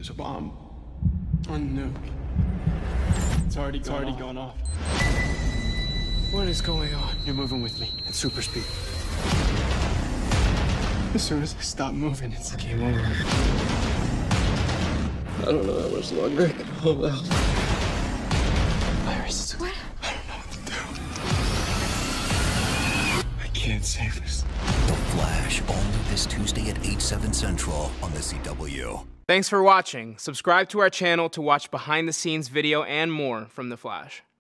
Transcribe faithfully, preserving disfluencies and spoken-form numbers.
There's a bomb on the nuke. It's already, it's already gone off. What is going on? You're moving with me at super speed. As soon as I stop moving, it's game over. I don't know how much longer I can hold out. Iris, what? I don't know what to do. I can't save this. The Flash, only this Tuesday at eight, seven Central on the C W. Thanks for watching. Subscribe to our channel to watch behind-the-scenes video and more from The Flash.